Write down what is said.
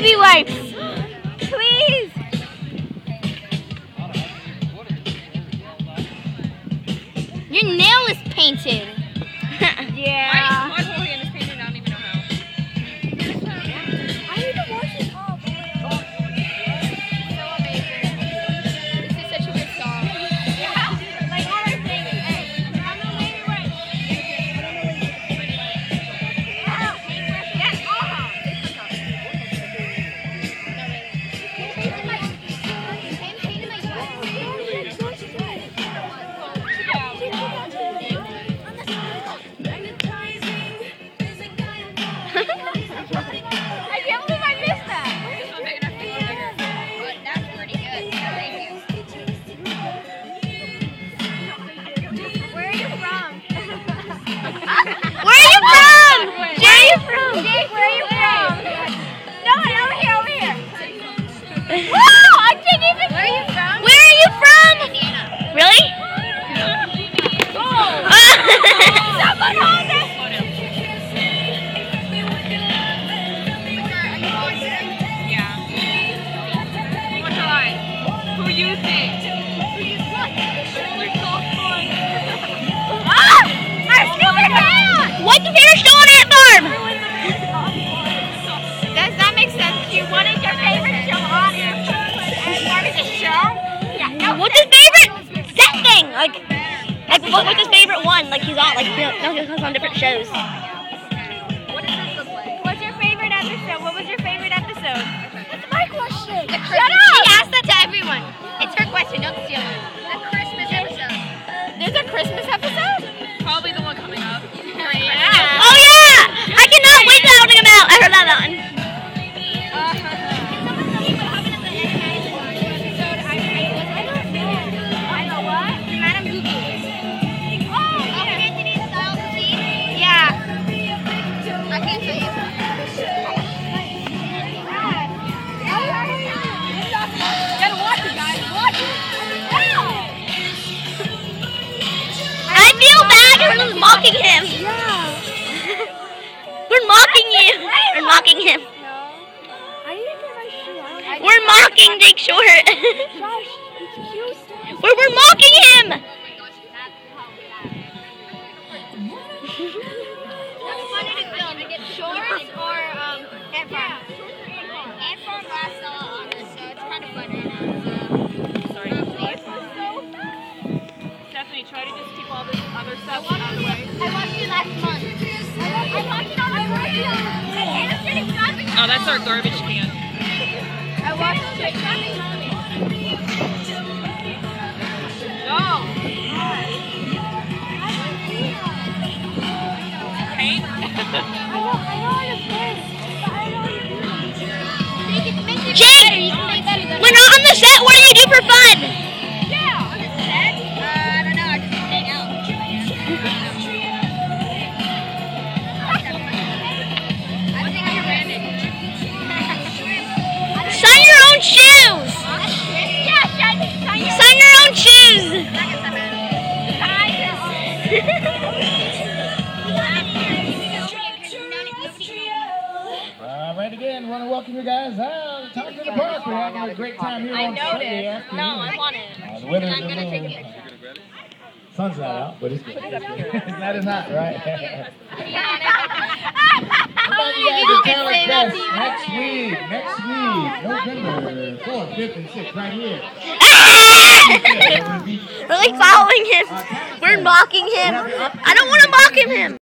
baby wipes. Please. Your nail is painted. Yeah. My hand is painted. I don't even know how. I need to wash it off. So amazing. This is such a good song. Like all our things. Hey, I'm the lady right. Yes, I can't believe I missed that. But that's pretty good. Thank you. Where are you from? Where are you from? Where are you from? Jake, where are you from? No, over here, over here. Wow, I didn't even. Where are you from? Where are you from? Really? Someone hold it. Yeah. What's your line? Who you think? Ah! My stupid hand! What's your favorite show on Ant Farm? Does that make sense? You wanted your favorite show on Ant Farm is a show? Yeah. No. What's his favorite set thing? Like what's his favorite one? Like he's on like he's on different shows. What does this look like? What's your favorite episode? What was your favorite episode? That's my question. Shut up! She asked that to everyone. It's her question, don't steal it. The Christmas episode. There's a Christmas episode? Probably the one coming up. Yeah. Oh yeah! I cannot wait to open him out. I heard that one. I feel bad because we're mocking him. We're mocking you. We're mocking him. I need to get my shoe out. We're mocking Jake Short. Josh, it's cute. We're mocking him. What's funny to film? To get shorts or Ant Farm? Ant Farm last on this, so it's kind of fun right now. Sorry. Stephanie, try to just keep all this other stuff out of the way. I watched it last month. I watched it on my radio. And I'm getting traffic. Oh, that's our garbage can. I watched it. No! Paint? Jake, we're not on the set. What do you do for fun? Yeah, on the set? I don't know. I just hang out. I think you're branded. Sign your own shoes. Yeah, Sign your own shoes. Right again, want to welcome you guys out. Talk to the park. We're having a great time here on Sunday afternoon. No, I want it. The weather's a little... Sun's not out, but it's good. That is not, right? You guys say that next week, November 4th, 5th, and 6th, right here. We're like following him. We're mocking him. I don't want to mock him.